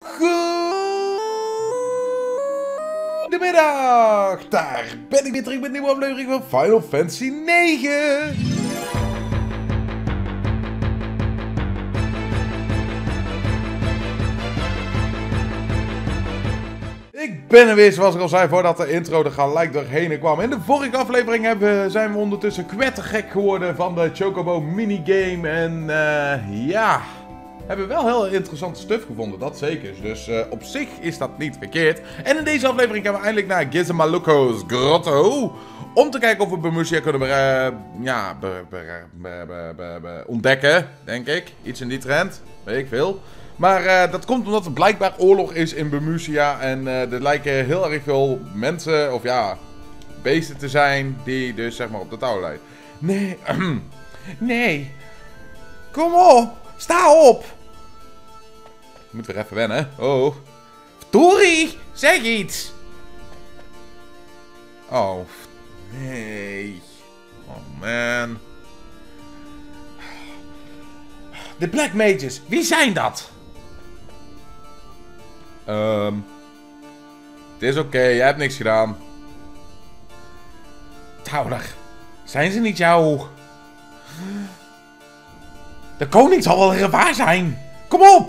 Goedemiddag, daar ben ik weer terug met een nieuwe aflevering van Final Fantasy 9. Ik ben er weer, zoals ik al zei, voordat de intro er gelijk doorheen kwam. In de vorige aflevering zijn we ondertussen kwettergek geworden van de Chocobo minigame. En ja, hebben we wel heel interessante stuff gevonden, dat zeker. Dus op zich is dat niet verkeerd. En in deze aflevering gaan we eindelijk naar Gizamaluko's grotto. Om te kijken of we Bamusia kunnen ontdekken, denk ik. Iets in die trend, weet ik veel. Maar dat komt omdat er blijkbaar oorlog is in Bamusia. En er lijken heel erg veel mensen, of ja, beesten te zijn die dus zeg maar op de touw lijken. Nee, nee. Kom op, sta op. Ik moet weer even wennen. Oh. Tori, zeg iets. Oh, nee. Oh man. De Black Mages, wie zijn dat? Het is oké, jij hebt niks gedaan. Towler, zijn ze niet jou? De koning zal wel in gevaar zijn. Kom op!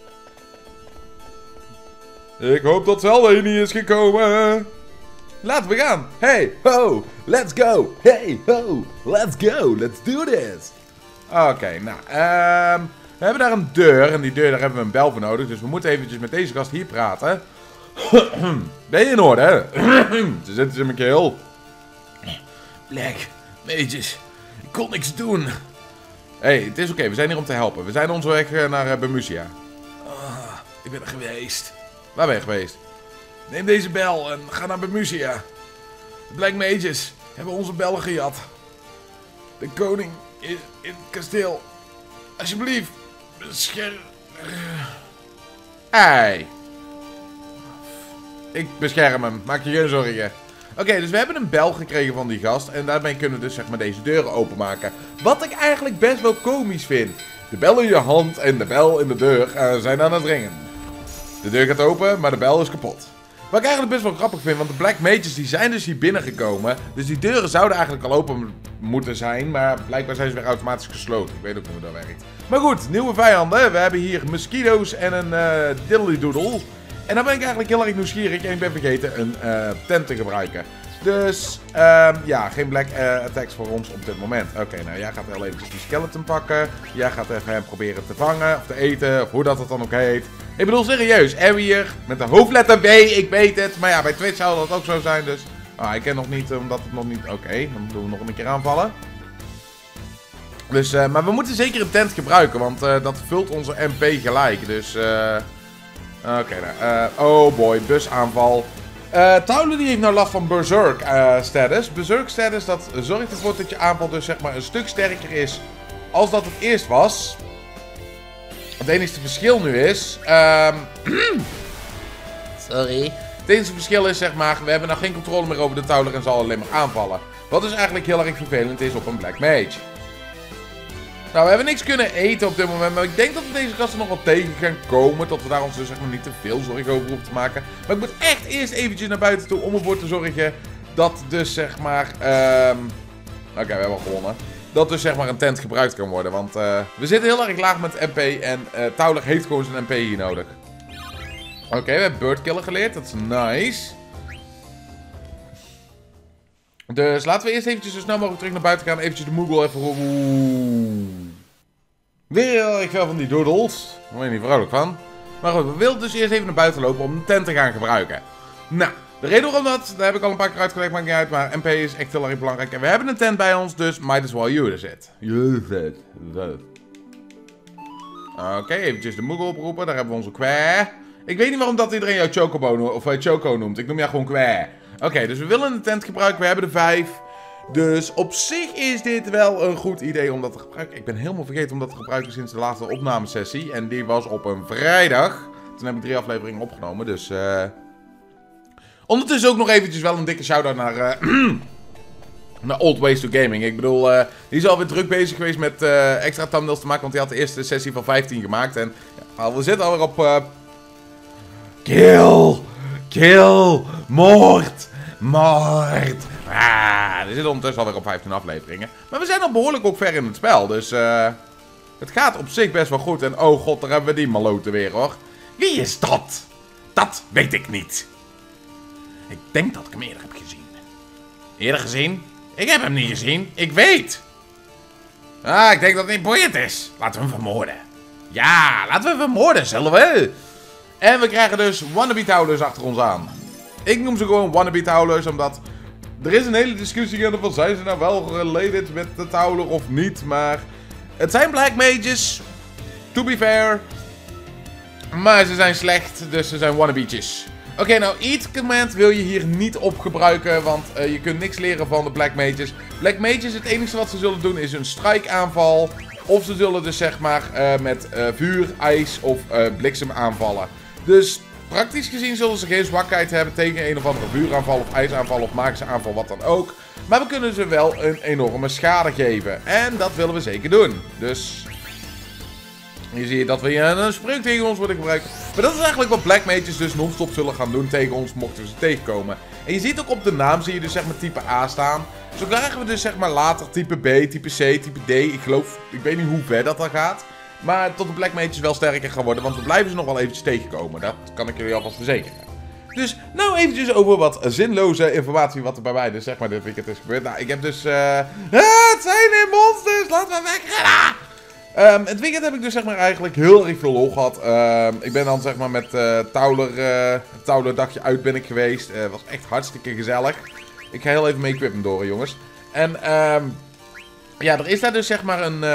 Ik hoop dat Zelda hier niet is gekomen. Laten we gaan. Hey, ho, let's go. Hey, ho, let's go. Let's do this. Oké, nou, we hebben daar een deur. En die deur, daar hebben we een bel voor nodig. Dus we moeten eventjes met deze gast hier praten. Ben je in orde, hè? Ze zitten in mijn keel. Black Mages, ik kon niks doen. Hey, het is oké, we zijn hier om te helpen. We zijn onze weg naar Bamusia. Ik ben er geweest. Waar ben je geweest? Neem deze bel en ga naar Bamusia. De Black Mages hebben onze bellen gejat. De koning is in het kasteel. Alsjeblieft, bescherm... Hey. Ik bescherm hem, maak je geen zorgen. Oké, dus we hebben een bel gekregen van die gast. En daarmee kunnen we dus zeg maar deze deuren openmaken. Wat ik eigenlijk best wel komisch vind. De bel in je hand en de bel in de deur zijn aan het ringen. De deur gaat open, maar de bel is kapot. Wat ik eigenlijk best wel grappig vind, want de Black Mages die zijn dus hier binnengekomen. Dus die deuren zouden eigenlijk al open moeten zijn, maar blijkbaar zijn ze weer automatisch gesloten. Ik weet ook niet hoe dat werkt. Maar goed, nieuwe vijanden. We hebben hier mosquito's en een diddly-doodle. En dan ben ik eigenlijk heel erg nieuwsgierig en ik ben vergeten een tent te gebruiken. Dus, ja, geen black attacks voor ons op dit moment. Oké, nou, jij gaat wel eventjes die skeleton pakken. Jij gaat even hem proberen te vangen of te eten, of hoe dat het dan ook heet. Ik bedoel, serieus, Harrier met de hoofdletter B, ik weet het. Maar ja, bij Twitch zou dat ook zo zijn, dus... ik ken nog niet, omdat het nog niet... Oké, dan doen we nog een keer aanvallen. Dus, maar we moeten zeker een tent gebruiken, want dat vult onze MP gelijk. Dus, oké, nou, oh boy, busaanval. Towler die heeft nou last van Berserk status. Berserk status, dat zorgt ervoor dat je aanval dus zeg maar een stuk sterker is als dat het eerst was. Het enige verschil nu is... Sorry. Het enige verschil is zeg maar, we hebben nou geen controle meer over de Towler en zal alleen maar aanvallen. Wat dus eigenlijk heel erg vervelend is op een Black Mage. Nou, we hebben niks kunnen eten op dit moment, maar ik denk dat we deze gasten nog wel tegen gaan komen. Dat we daar ons dus zeg maar niet te veel zorgen over hoeven te maken. Maar ik moet echt eerst eventjes naar buiten toe om ervoor te zorgen dat dus zeg maar... Oké, we hebben al gewonnen. Dat dus zeg maar een tent gebruikt kan worden, want we zitten heel erg laag met MP en Towler heeft gewoon zijn MP hier nodig. Oké, we hebben Birdkiller geleerd, dat is nice. Dus laten we eerst eventjes zo snel mogelijk terug naar buiten gaan. Eventjes de Moogle even... Weer heel erg veel van die doodles. Daar ben je niet vrolijk van. Maar goed, we willen dus eerst even naar buiten lopen om een tent te gaan gebruiken. Nou, de reden waarom dat, daar heb ik al een paar keer uitgelegd, maakt niet uit. Maar MP is echt heel erg belangrijk. En we hebben een tent bij ons, dus might as well use it. Use it. Oké, eventjes de Moogle oproepen. Daar hebben we onze Kwae. Ik weet niet waarom dat iedereen jou Chocobo of Choco noemt. Ik noem jou gewoon Kwae. Oké, dus we willen een tent gebruiken. We hebben er 5. Dus op zich is dit wel een goed idee om dat te gebruiken. Ik ben helemaal vergeten om dat te gebruiken sinds de laatste opnamesessie. En die was op een vrijdag. Toen heb ik 3 afleveringen opgenomen. Dus ondertussen ook nog eventjes wel een dikke shout-out naar Old Ways to Gaming. Ik bedoel, die is alweer druk bezig geweest met extra thumbnails te maken. Want die had de eerste sessie van 15 gemaakt. En ja, we zitten alweer op Kill. Kill. Moord. Moord. We zitten ondertussen alweer op 15 afleveringen. Maar we zijn al behoorlijk ook ver in het spel. Dus het gaat op zich best wel goed. En oh god, daar hebben we die maloten weer hoor. Wie is dat? Dat weet ik niet. Ik denk dat ik hem eerder heb gezien. Eerder gezien? Ik heb hem niet gezien. Ik weet. Ik denk dat het niet boeiend is. Laten we hem vermoorden. Ja, laten we hem vermoorden, zullen we? En we krijgen dus wannabe-towlers achter ons aan. Ik noem ze gewoon wannabe-towlers, omdat... Er is een hele discussie gaande van, zijn ze nou wel related met de towler of niet, maar... Het zijn black mages, to be fair. Maar ze zijn slecht, dus ze zijn wannabeetjes. Oké, nou, eat command wil je hier niet op gebruiken, want je kunt niks leren van de black mages. Black mages, het enige wat ze zullen doen is een strike aanval. Of ze zullen dus zeg maar met vuur, ijs of bliksem aanvallen. Dus praktisch gezien zullen ze geen zwakheid hebben tegen een of andere vuuraanval of ijsaanval of magische aanval, wat dan ook. Maar we kunnen ze wel een enorme schade geven. En dat willen we zeker doen. Dus... Hier zie je dat we een spreuk tegen ons worden gebruikt. Maar dat is eigenlijk wat black mages dus non-stop zullen gaan doen tegen ons mochten we ze tegenkomen. En je ziet ook op de naam zie je dus zeg maar type A staan. Zo krijgen we dus zeg maar later type B, type C, type D. Ik weet niet hoe ver dat dan gaat. Maar tot de black mages wel sterker gaan worden. Want we blijven ze nog wel eventjes tegenkomen. Dat kan ik jullie alvast verzekeren. Dus nou eventjes over wat zinloze informatie wat er bij mij dus zeg maar dit weekend is gebeurd. Nou, ik heb dus... het zijn hier monsters! Laten we wegrennen! Het weekend heb ik dus zeg maar eigenlijk heel erg veel lol gehad. Ik ben dan zeg maar met Towler dagje uit ben ik geweest. Het was echt hartstikke gezellig. Ik ga heel even mijn equipment door, jongens. En ja, er is daar dus zeg maar een...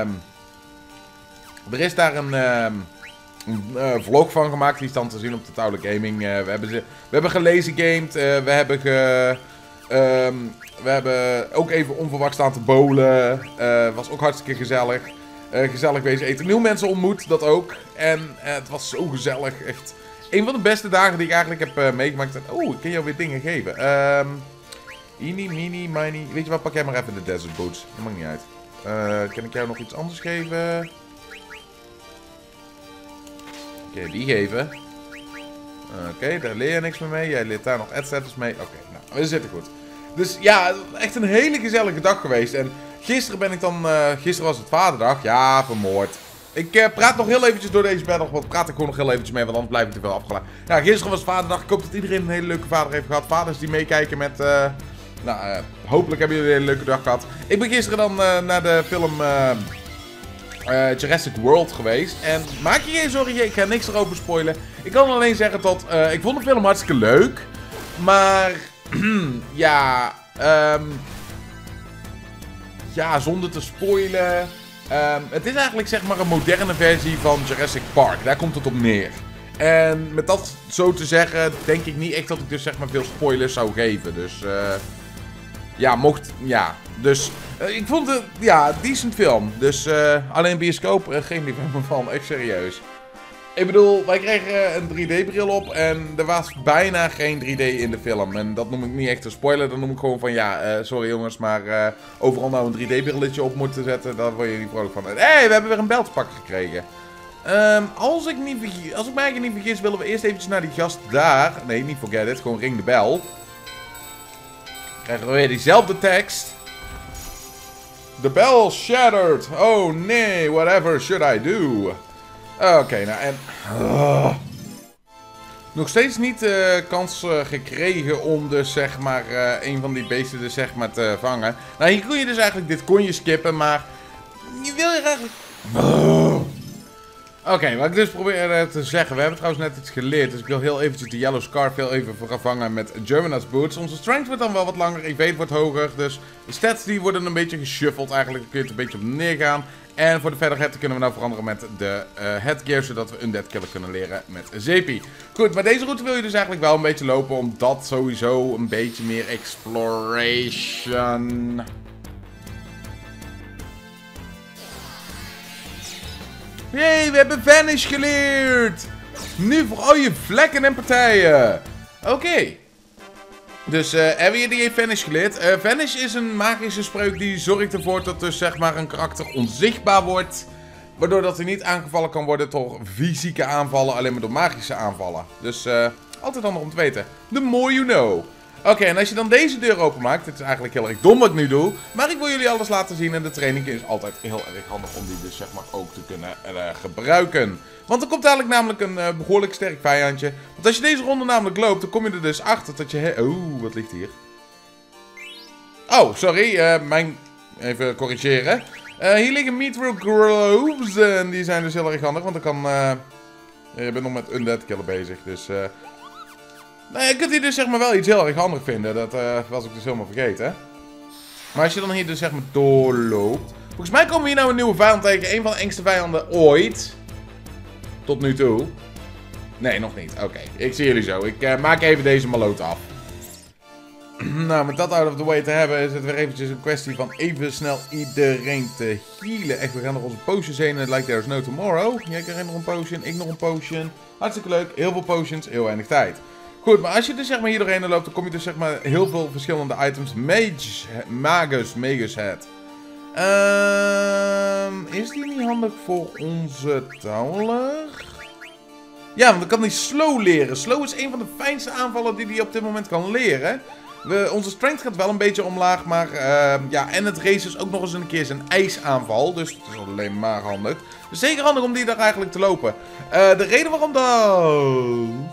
er is daar een vlog van gemaakt. Die is dan te zien op de Towler Gaming. We hebben gelezen gamed. We hebben ook even onverwacht staan te bowlen. Was ook hartstikke gezellig. Gezellig wezen eten. Nieuwe mensen ontmoet, dat ook. En het was zo gezellig. Echt een van de beste dagen die ik eigenlijk heb meegemaakt. Oh, ik kan jou weer dingen geven. Eenie, meenie, miny. Weet je wat, pak jij maar even de desert boots. Dat maakt niet uit. Kan ik jou nog iets anders geven? Oké, die geven. Oké, daar leer je niks meer mee. Jij leert daar nog ad-status mee. Oké, nou, we zitten goed. Dus ja, echt een hele gezellige dag geweest. En gisteren ben ik dan... gisteren was het vaderdag. Ja, vermoord. Ik praat nog heel eventjes door deze battle. Want praat ik gewoon nog heel eventjes mee. Want anders blijf ik te veel afgeleid. Ja, gisteren was vaderdag. Ik hoop dat iedereen een hele leuke vader heeft gehad. Vaders die meekijken met... nou, hopelijk hebben jullie een hele leuke dag gehad. Ik ben gisteren dan naar de film... Jurassic World geweest. En maak je geen zorgen, ik ga niks erover spoilen. Ik kan alleen zeggen dat... ik vond de film hartstikke leuk. Maar... ja... ja, zonder te spoilen... het is eigenlijk zeg maar een moderne versie van Jurassic Park. Daar komt het op neer. En met dat zo te zeggen, denk ik niet echt dat ik dus zeg maar veel spoilers zou geven. Dus... ja, mocht... ja, dus... ik vond het, ja, decent film. Dus alleen bioscoop, geen liefhebber van, echt serieus. Ik bedoel, wij kregen een 3D-bril op en er was bijna geen 3D in de film. En dat noem ik niet echt een spoiler, dat noem ik gewoon van, ja, sorry jongens, maar overal nou een 3D-brilletje op moeten zetten, daar word je niet vrolijk van. Hé, we hebben weer een bel te pakken gekregen. Als ik mij eigenlijk niet vergis, willen we eerst eventjes naar die gast daar. Nee, niet forget it, gewoon ring de bel. Krijgen we weer diezelfde tekst. The bell shattered. Oh nee, whatever should I do? Oké, nou en... nog steeds niet kans gekregen om dus zeg maar een van die beesten dus zeg maar te vangen. Nou, hier kon je dus eigenlijk, dit kon je skippen, maar... je wil je eigenlijk... Oké, wat ik dus probeer te zeggen, we hebben trouwens net iets geleerd, dus ik wil heel eventjes de Yellow Scarf heel even vervangen met Germina's Boots. Onze strength wordt dan wel wat langer, evade wordt hoger, dus de stats die worden een beetje geshuffeld eigenlijk, daar kun je het een beetje op neergaan. En voor de verder head kunnen we nou veranderen met de headgear, zodat we Undead Killer kunnen leren met Zeepie. Goed, maar deze route wil je dus eigenlijk wel een beetje lopen, omdat sowieso een beetje meer exploration... Jee, we hebben Vanish geleerd! Nu voor al je vlekken en partijen! Oké. Dus hebben jullie die Vanish geleerd? Vanish is een magische spreuk die zorgt ervoor dat dus zeg maar een karakter onzichtbaar wordt. Waardoor dat hij niet aangevallen kan worden door fysieke aanvallen, alleen maar door magische aanvallen. Dus altijd handig om te weten. The more you know. Oké, en als je dan deze deur openmaakt, dit is eigenlijk heel erg dom wat ik nu doe, maar ik wil jullie alles laten zien en de training is altijd heel erg handig om die dus zeg maar ook te kunnen gebruiken. Want er komt dadelijk namelijk een behoorlijk sterk vijandje. Want als je deze ronde namelijk loopt, dan kom je er dus achter dat je... Oeh, wat ligt hier? Oh, sorry, even corrigeren. Hier liggen Mithril Groves en die zijn dus heel erg handig, want dan kan... je bent nog met Undead Killer bezig, dus... Nou, je kunt hier dus zeg maar wel iets heel erg handig vinden. Dat was ik dus helemaal vergeten. Maar als je dan hier dus zeg maar doorloopt. Volgens mij komen we hier nou een nieuwe vijand tegen. Een van de engste vijanden ooit. Tot nu toe. Nee, nog niet. Oké, ik zie jullie zo. Ik maak even deze maloot af. Nou, met dat out of the way te hebben is het weer eventjes een kwestie van even snel iedereen te healen. Echt, we gaan nog onze potions heen. Het lijkt there's no tomorrow. Jij krijgt nog een potion, ik nog een potion. Hartstikke leuk. Heel veel potions, heel weinig tijd. Goed, maar als je dus zeg maar hier doorheen loopt, dan kom je dus zeg maar heel veel verschillende items. Magus Head. Is die niet handig voor onze Tauler? Ja, want dan kan hij slow leren. Slow is een van de fijnste aanvallen die hij op dit moment kan leren. Onze strength gaat wel een beetje omlaag, maar ja, en het race is ook nog eens een keer zijn ijsaanval. Dus het is alleen maar handig. Dus zeker handig om die daar eigenlijk te lopen. De reden waarom dat...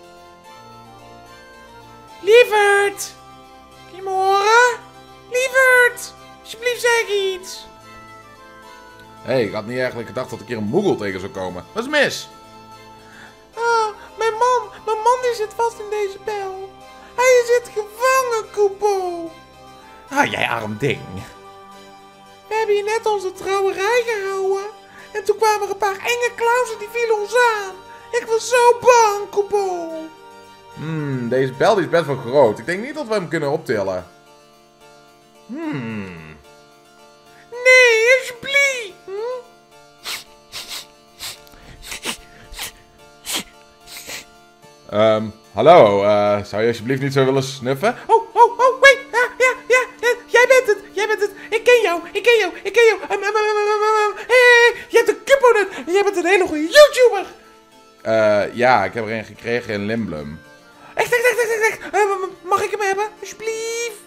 Lieverd! Kun je me horen? Lieverd! Alsjeblieft zeg iets! Hé, ik had niet eigenlijk gedacht dat ik hier een moegel tegen zou komen. Wat is mis? Mijn man die zit vast in deze bel. Hij zit gevangen, Kupo. Jij arm ding. We hebben hier net onze trouwerij gehouden. En toen kwamen er een paar enge clowns en die vielen ons aan. Ik was zo bang, Kupo. Deze bel is best wel groot. Ik denk niet dat we hem kunnen optillen. Nee, alsjeblieft. Hallo, zou je alsjeblieft niet zo willen snuffen? Oh, wait. Jij bent het. Ik ken jou. Je hebt een Kupo-nut. Jij bent een hele goede YouTuber. Ja, ik heb er een gekregen in Limblum. Echt. Mag ik hem hebben? Alsjeblieft.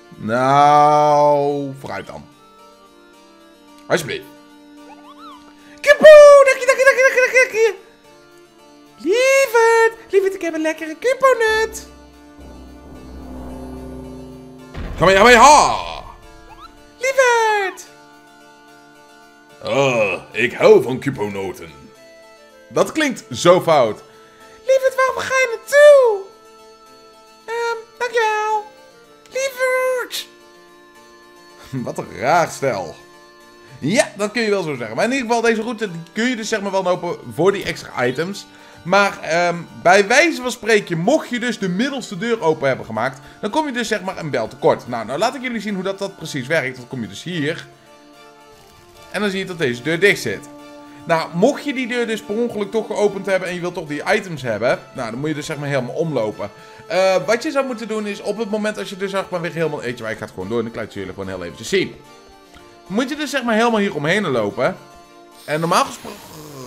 Nou, vooruit dan. Alsjeblieft. Kupo, dank je. Lieverd, ik heb een lekkere Kupo-nut. Kamehameha. Lieverd. Ik hou van Kupo-noten. Dat klinkt zo fout. Lieverd, waarom ga je naartoe? Dankjewel. Lieverd. Wat een raar stel. Ja, dat kun je wel zo zeggen. Maar in ieder geval, deze route die kun je dus zeg maar wel lopen voor die extra items. Maar bij wijze van spreken, mocht je dus de middelste deur open hebben gemaakt, dan kom je dus zeg maar een bel tekort. Nou laat ik jullie zien hoe dat precies werkt. Dan kom je dus hier. En dan zie je dat deze deur dicht zit. Nou, mocht je die deur dus per ongeluk toch geopend hebben en je wilt toch die items hebben, nou, dan moet je dus zeg maar helemaal omlopen. Wat je zou moeten doen is, op het moment als je dus zeg maar weer helemaal... Weet je waar, ik ga het gewoon door en ik laat jullie gewoon heel eventjes zien. Moet je dus zeg maar helemaal hier omheen lopen. En normaal gesproken...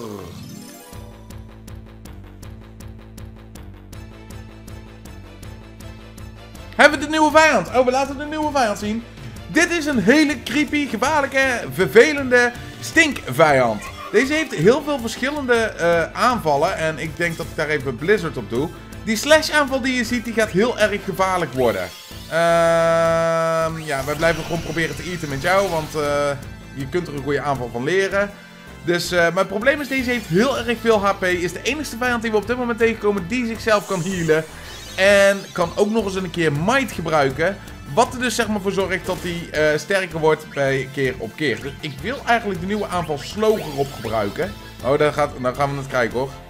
Hebben we de nieuwe vijand? Oh, we laten de nieuwe vijand zien. Dit is een hele creepy, gevaarlijke, vervelende stinkvijand. Deze heeft heel veel verschillende aanvallen. En ik denk dat ik daar even Blizzard op doe. Die slash aanval die je ziet, die gaat heel erg gevaarlijk worden. Ja, wij blijven gewoon proberen te eten met jou. Want je kunt er een goede aanval van leren. Dus mijn probleem is, deze heeft heel erg veel HP. Is de enige vijand die we op dit moment tegenkomen die zichzelf kan healen. En kan ook nog eens een keer Might gebruiken. Wat er dus zeg maar voor zorgt dat hij sterker wordt bij keer op keer. Dus ik wil eigenlijk de nieuwe aanval Slow erop gebruiken. Oh, dan gaan we het kijken hoor.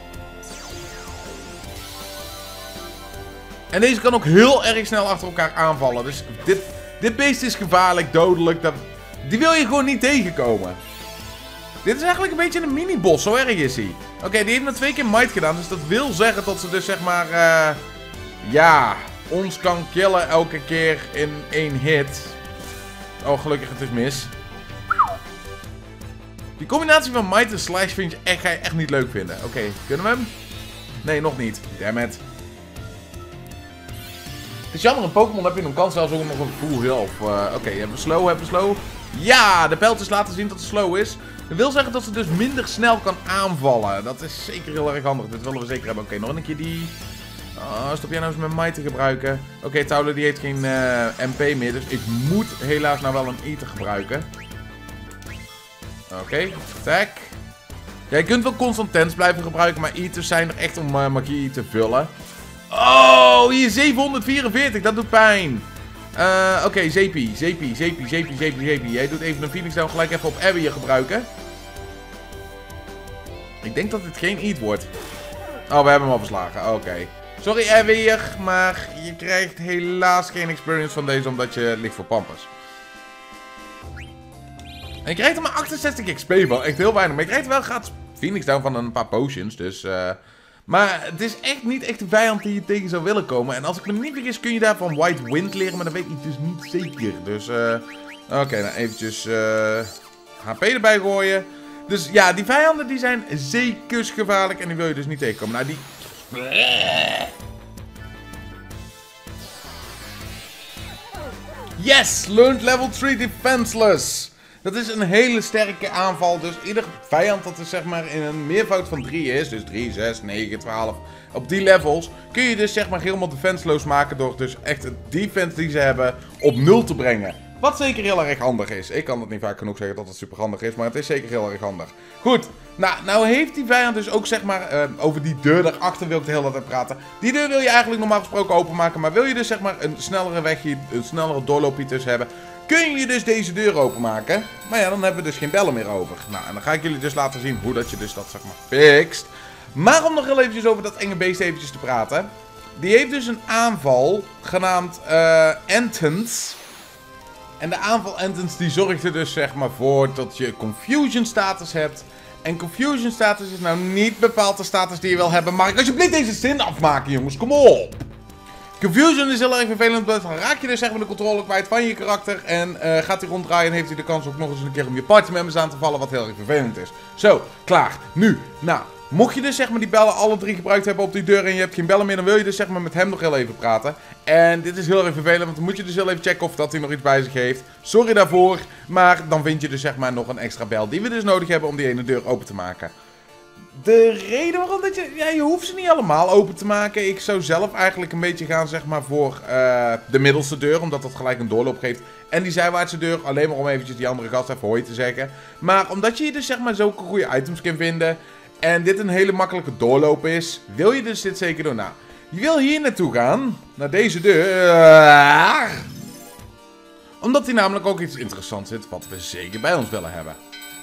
En deze kan ook heel erg snel achter elkaar aanvallen. Dus dit beest is gevaarlijk, dodelijk. Die wil je gewoon niet tegenkomen. Dit is eigenlijk een beetje een mini-boss, zo erg is hij. Oké, die heeft maar 2 keer Might gedaan. Dus dat wil zeggen dat ze dus zeg maar... ja, ons kan killen elke keer in 1 hit. Oh, gelukkig, het is mis. Die combinatie van Might en Slash ga je echt niet leuk vinden. Oké, kunnen we hem? Nee, nog niet. Dammit. Het is jammer, in Pokémon heb je een kans zelfs ook nog een full health. Oké, hebben we slow? Ja, de pijltjes laten zien dat het slow is. Dat wil zeggen dat ze dus minder snel kan aanvallen. Dat is zeker heel erg handig. Dit willen we zeker hebben. Oké, nog een keer die... Oh, stop jij nou eens met Might te gebruiken? Oké, Tauler die heeft geen MP meer. Dus ik moet helaas nou wel een Ether gebruiken. Oké, attack. Ja, je kunt wel constant tens blijven gebruiken. Maar Ethers zijn er echt om magie te vullen. Oh, hier 744. Dat doet pijn. Oké, Zeepie. Jij doet even een Phoenix Down gelijk even op Abby gebruiken. Ik denk dat dit geen Eat wordt. Oh, we hebben hem al verslagen. Oké. Sorry Abby, maar je krijgt helaas geen experience van deze omdat je ligt voor Pampers. En je krijgt er maar 68 XP van. Echt heel weinig. Maar je krijgt wel gratis Phoenix Down van een paar potions. Dus, maar het is echt niet echt de vijand die je tegen zou willen komen. En als ik me niet vergis kun je daar van White Wind leren. Maar dat weet ik dus niet zeker. Dus, oké, nou eventjes HP erbij gooien. Dus ja, die vijanden die zijn zeker gevaarlijk. En die wil je dus niet tegenkomen. Nou, die... Yes! Learned level 3 defenseless. Dat is een hele sterke aanval. Dus ieder vijand dat er zeg maar in een meervoud van 3 is. Dus 3, 6, 9, 12. Op die levels kun je dus zeg maar helemaal defenseloos maken. Door dus echt het defense die ze hebben op 0 te brengen. Wat zeker heel erg handig is. Ik kan het niet vaak genoeg zeggen dat het super handig is. Maar het is zeker heel erg handig. Goed. Nou heeft die vijand dus ook zeg maar over die deur daarachter wil ik de hele tijd praten. Die deur wil je eigenlijk normaal gesproken openmaken. Maar wil je dus zeg maar een snellere weg hier, een snellere doorloopje tussen hebben. Kun je dus deze deur openmaken. Maar ja, dan hebben we dus geen bellen meer over. Nou, en dan ga ik jullie dus laten zien hoe dat je dus dat zeg maar fixt. Maar om nog heel eventjes over dat enge beest eventjes te praten. Die heeft dus een aanval genaamd Entrance. En de aanval Entrance die zorgt er dus zeg maar voor dat je Confusion status hebt. En Confusion status is nou niet bepaald de status die je wil hebben. Mag ik alsjeblieft deze zin afmaken, jongens? Kom op! Confusion is heel erg vervelend, want dan raak je dus zeg maar de controle kwijt van je karakter. En gaat hij ronddraaien en heeft hij de kans ook nog eens een keer om je partymembers aan te vallen, wat heel erg vervelend is. Zo, klaar. Nu, nou, mocht je dus zeg maar die bellen alle 3 gebruikt hebben op die deur en je hebt geen bellen meer, dan wil je dus zeg maar met hem nog heel even praten. En dit is heel erg vervelend, want dan moet je dus heel even checken of dat hij nog iets bij zich heeft. Sorry daarvoor, maar dan vind je dus zeg maar nog een extra bel die we dus nodig hebben om die ene deur open te maken. De reden waarom dat je... Ja, je hoeft ze niet allemaal open te maken. Ik zou zelf eigenlijk een beetje gaan, zeg maar, voor de middelste deur. Omdat dat gelijk een doorloop geeft. En die zijwaartse deur, alleen maar om eventjes die andere gast even hoi te zeggen. Maar omdat je hier dus, zeg maar, zulke goede items kan vinden. En dit een hele makkelijke doorloop is, wil je dus dit zeker doen. Nou, je wil hier naartoe gaan. Naar deze deur. Omdat die namelijk ook iets interessants zit, wat we zeker bij ons willen hebben.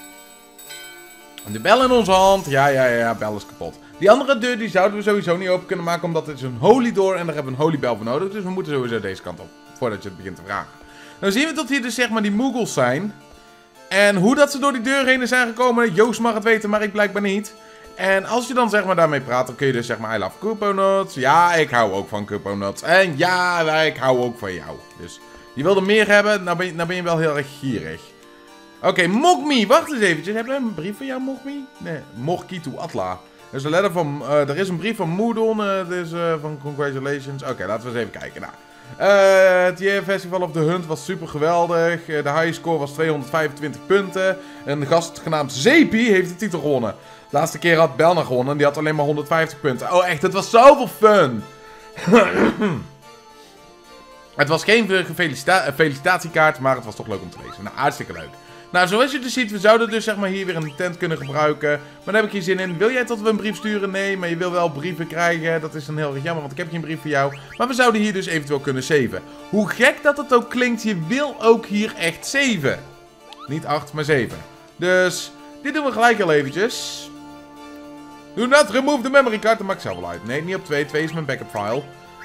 De bel in onze hand. Ja, bel is kapot. Die andere deur die zouden we sowieso niet open kunnen maken. Omdat het is een holy door en daar hebben we een holy bel voor nodig. Dus we moeten sowieso deze kant op. Voordat je het begint te vragen. Nou zien we dat hier dus zeg maar die moogles zijn. En hoe dat ze door die deur heen zijn gekomen. Joost mag het weten, maar ik blijkbaar niet. En als je dan zeg maar daarmee praat, dan kun je dus zeg maar I love Couponuts. Ja, ik hou ook van Couponuts. En ja, ik hou ook van jou. Dus je wilde meer hebben, nou ben je wel heel erg gierig. Oké, Mogmi, wacht eens eventjes. Hebben we een brief van jou, Mogmi? Nee, Morkitu Atla. Er is een letter van, er is een brief van Moodon. Het is van congratulations. Oké, laten we eens even kijken. Nou, het Year Festival of the Hunt was super geweldig. De high score was 225 punten. Een gast genaamd Zeepie heeft de titel gewonnen. De laatste keer had Belna gewonnen en die had alleen maar 150 punten. Oh echt, het was zoveel fun. Het was geen felicitatiekaart, maar het was toch leuk om te lezen. Nou, hartstikke leuk. Nou, zoals je dus ziet, we zouden dus zeg maar hier weer een tent kunnen gebruiken. Maar daar heb ik geen zin in. Wil jij dat we een brief sturen? Nee, maar je wil wel brieven krijgen. Dat is dan heel erg jammer, want ik heb geen brief voor jou. Maar we zouden hier dus eventueel kunnen saven. Hoe gek dat het ook klinkt, je wil ook hier echt saven. Niet 8, maar 7. Dus, dit doen we gelijk al eventjes. Do not remove the memory card. Dat maakt zelf wel uit. Nee, niet op 2. 2 is mijn backup file.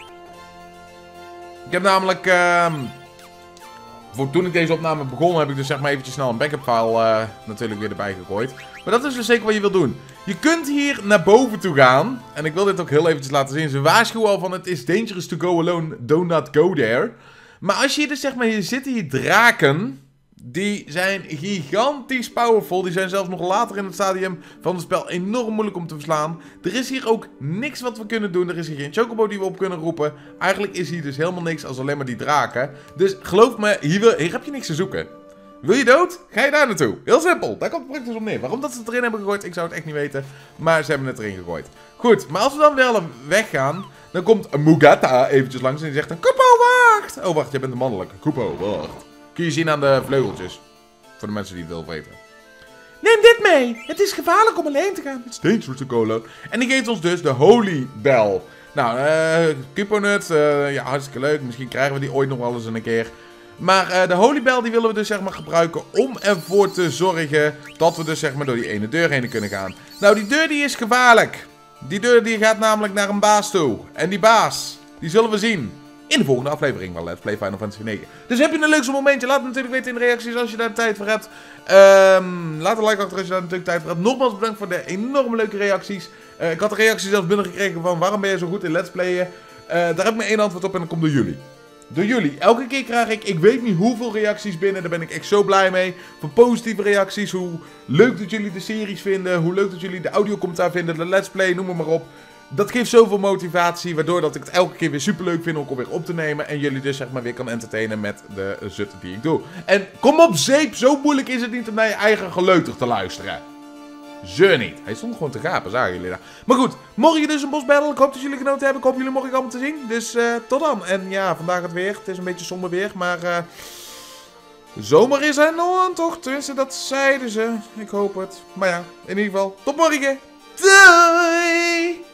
Ik heb namelijk... toen ik deze opname begon, heb ik dus zeg maar eventjes snel een backup file natuurlijk weer erbij gegooid. Maar dat is dus zeker wat je wil doen. Je kunt hier naar boven toe gaan. En ik wil dit ook heel eventjes laten zien. Ze waarschuwen al van het is dangerous to go alone. Do not go there. Maar als je hier dus zeg maar, hier zitten hier draken. Die zijn gigantisch powerful. Die zijn zelfs nog later in het stadium van het spel enorm moeilijk om te verslaan. Er is hier ook niks wat we kunnen doen. Er is hier geen chocobo die we op kunnen roepen. Eigenlijk is hier dus helemaal niks als alleen maar die draken. Dus geloof me, hier heb je niks te zoeken. Wil je dood? Ga je daar naartoe. Heel simpel. Daar komt het praktisch op neer. Waarom dat ze het erin hebben gegooid, ik zou het echt niet weten. Maar ze hebben het erin gegooid. Goed, maar als we dan weer weggaan, dan komt Mugata eventjes langs en die zegt dan: Kupo, wacht! Oh, wacht, jij bent de mannelijke. Kupo, wacht. Kun je zien aan de vleugeltjes. Voor de mensen die het willen weten. Neem dit mee. Het is gevaarlijk om alleen te gaan. It's dangerous to go alone. En die geeft ons dus de Holy Bell. Nou, Kuponut, ja, hartstikke leuk. Misschien krijgen we die ooit nog wel eens een keer. Maar de Holy Bell die willen we dus zeg maar gebruiken om ervoor te zorgen dat we dus zeg maar door die ene deur heen kunnen gaan. Nou, die deur die is gevaarlijk. Die deur die gaat namelijk naar een baas toe. En die baas, die zullen we zien in de volgende aflevering van Let's Play Final Fantasy 9. Dus heb je een leukste momentje, laat het natuurlijk weten in de reacties als je daar tijd voor hebt. Laat een like achter als je daar natuurlijk tijd voor hebt. Nogmaals bedankt voor de enorme leuke reacties. Ik had de reacties zelfs binnengekregen van waarom ben je zo goed in Let's Playen. Daar heb ik maar één antwoord op en dat komt door jullie. Door jullie. Elke keer krijg ik weet niet hoeveel reacties binnen. Daar ben ik echt zo blij mee. Van positieve reacties. Hoe leuk dat jullie de series vinden. Hoe leuk dat jullie de audiocommentaar vinden. De Let's Play, noem maar op. Dat geeft zoveel motivatie. Waardoor dat ik het elke keer weer super leuk vind om alweer op te nemen. En jullie dus zeg maar weer kan entertainen met de zut die ik doe. En kom op zeep. Zo moeilijk is het niet om naar je eigen geleuter te luisteren. Zeur niet. Hij stond gewoon te gapen, zagen jullie daar. Maar goed, morgen dus een bosbattle. Ik hoop dat jullie genoten hebben. Ik hoop jullie morgen allemaal te zien. Dus tot dan. En ja, vandaag het weer. Het is een beetje somber weer, maar zomer is er nog toch? Tenminste, dat zeiden ze. Ik hoop het. Maar ja, in ieder geval, tot morgen. Doei!